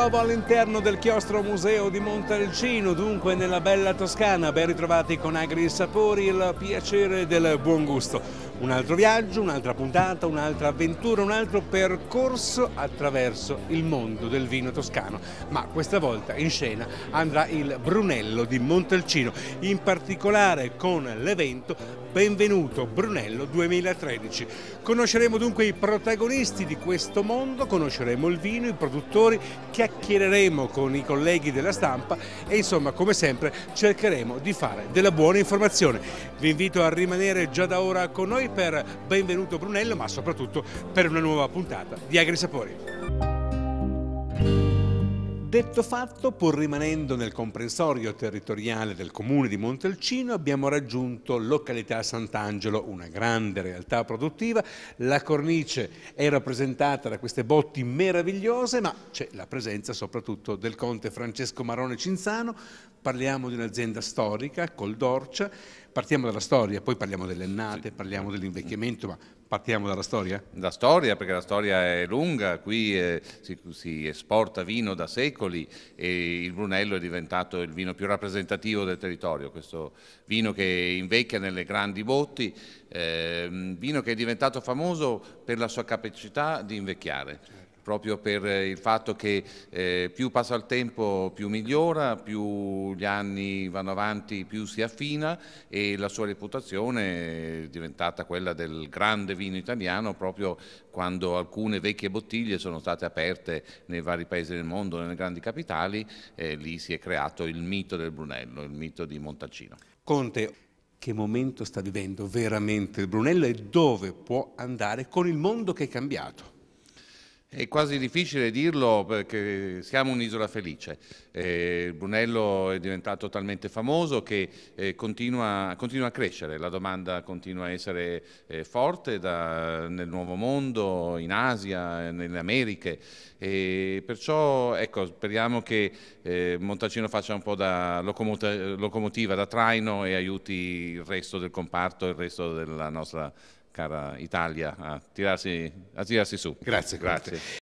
trovo all'interno del chiostro museo di Montalcino, dunque nella bella Toscana. Ben ritrovati con Agri Sapori, il piacere del buon gusto. Un altro viaggio, un'altra puntata, un'altra avventura, un altro percorso attraverso il mondo del vino toscano. Ma questa volta in scena andrà il Brunello di Montalcino, in particolare con l'evento Benvenuto Brunello 2013. Conosceremo dunque i protagonisti di questo mondo, conosceremo il vino, i produttori, chiacchiereremo con i colleghi della stampa e insomma, come sempre, cercheremo di fare della buona informazione. Vi invito a rimanere già da ora con noi per Benvenuto Brunello, ma soprattutto per una nuova puntata di Agri Sapori. Detto fatto, pur rimanendo nel comprensorio territoriale del comune di Montalcino, abbiamo raggiunto località Sant'Angelo, una grande realtà produttiva. La cornice è rappresentata da queste botti meravigliose, ma c'è la presenza soprattutto del conte Francesco Marone Cinzano. Parliamo di un'azienda storica, col Dorcia. Partiamo dalla storia, poi parliamo delle annate, parliamo dell'invecchiamento, ma partiamo dalla storia? La storia, perché la storia è lunga, qui si esporta vino da secoli e il Brunello è diventato il vino più rappresentativo del territorio, questo vino che invecchia nelle grandi botti, vino che è diventato famoso per la sua capacità di invecchiare. Proprio per il fatto che più passa il tempo più migliora, più gli anni vanno avanti più si affina e la sua reputazione è diventata quella del grande vino italiano proprio quando alcune vecchie bottiglie sono state aperte nei vari paesi del mondo, nelle grandi capitali, lì si è creato il mito del Brunello, il mito di Montalcino. Conte, che momento sta vivendo veramente il Brunello e dove può andare con il mondo che è cambiato? È quasi difficile dirlo perché siamo un'isola felice. Il Brunello è diventato talmente famoso che continua a crescere, la domanda continua a essere forte nel Nuovo Mondo, in Asia, nelle Americhe. E perciò ecco, speriamo che Montalcino faccia un po' da locomotiva, da traino e aiuti il resto del comparto, il resto della nostra cara Italia a tirarsi su. Grazie.